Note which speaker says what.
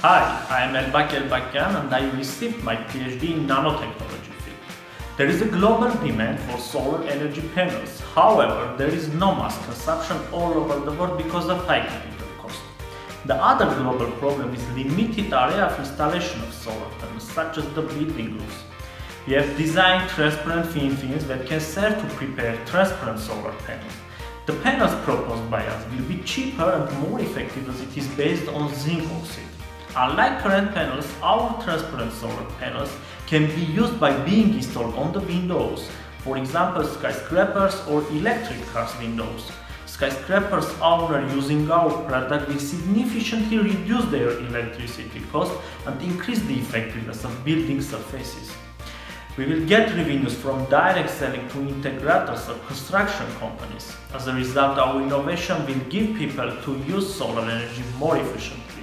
Speaker 1: Hi, I am Elbakyan and I received my PhD in nanotechnology field. There is a global demand for solar energy panels. However, there is no mass consumption all over the world because of high capital cost. The other global problem is limited area of installation of solar panels, such as the building roofs. We have designed transparent thin films that can serve to prepare transparent solar panels. The panels proposed by us will be cheaper and more effective as it is based on zinc oxide. Unlike current panels, our transparent solar panels can be used by being installed on the windows, for example skyscrapers or electric cars windows. Skyscrapers owner using our product will significantly reduce their electricity cost and increase the effectiveness of building surfaces. We will get revenues from direct selling to integrators or construction companies. As a result, our innovation will give people to use solar energy more efficiently.